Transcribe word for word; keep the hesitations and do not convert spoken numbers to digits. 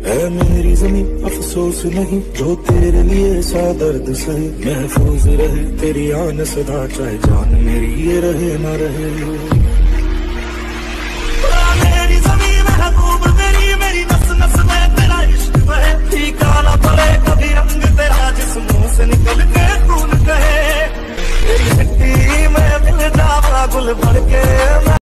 है मेरी जमीन अफसोस नहीं, जो तेरे लिए सा दर्द सही। महफूज रहे तेरी आन सदा, चाहे जान मेरी ये रहे न रहे। मेरी जमीन महबूब तेरी, मेरी नस नस में तेरा इश्क बहे। फीका ना पड़े कभी रंग तेरा, जिस मुंह से निकल के खून कहे। तेरी मिट्टी में मिल जावा गुल भर के।